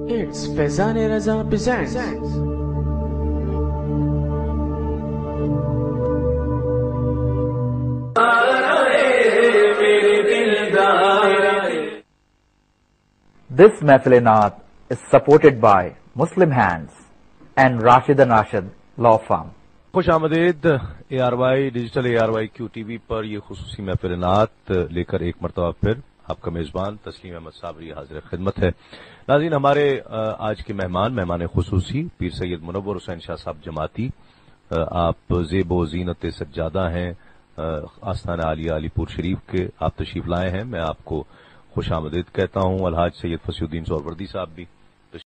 It's Faizan Raza presents. This Mehfil Naat is supported by Muslim Hands and Rashid and Rashid Law Firm. खुश आमदेद ARY digital ARY QTV पर ये खुसूसी महफिल नात लेकर एक मरतबा फिर आपका मेजबान तस्लीम अहमद साबरी हाजिर खिदमत है। नाज़रीन, हमारे आज के मेहमान खुसूसी पीर सैयद मुनव्वर हुसैन शाह साहब जमाती, आप ज़ेबो ज़ीनत सज्जादा हैं आस्थाना आलिया अलीपुर शरीफ के, आप तशरीफ लाए हैं। मैं आपको खुश आमदेद कहता हूँ। अलहाज सैयद फसीउद्दीन सोहरवर्दी साहब भी